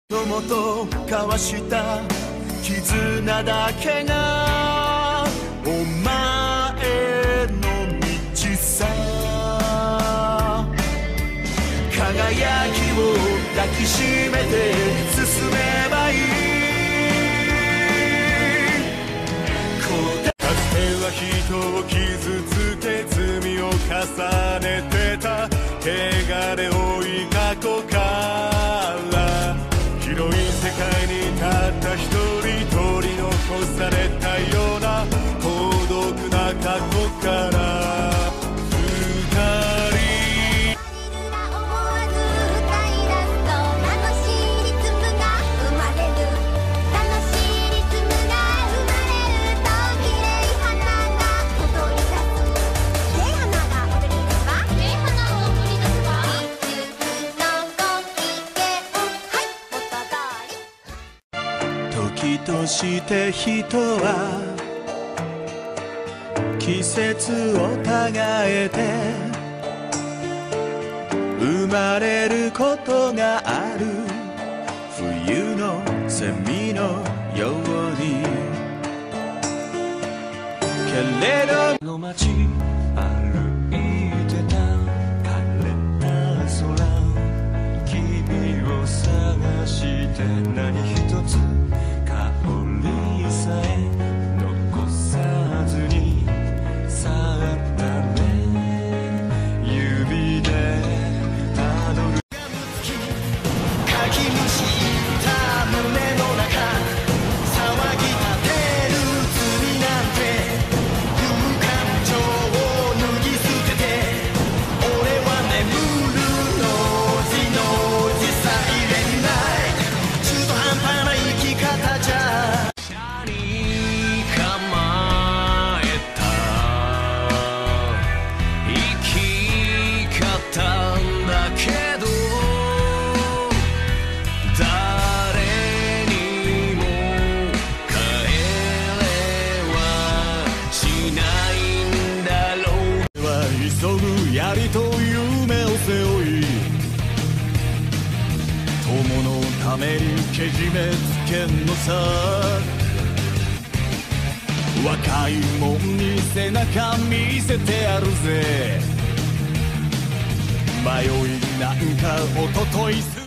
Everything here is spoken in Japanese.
友と交わした絆だけがお前の道さ。輝きを抱きしめて進めばいい。かつては人を傷つけ罪を重ねてた汚れ多い過去から広い世界にたった一人取り残されたような孤独な過去から時として人は季節をたがえて生まれることがある。冬のセミのようにけれどの街歩いてた晴れた空君を探して何一つ槍と夢を背負い友のためにけじめつけんのさ。若いもんに背中見せてやるぜ。迷いなんかおととい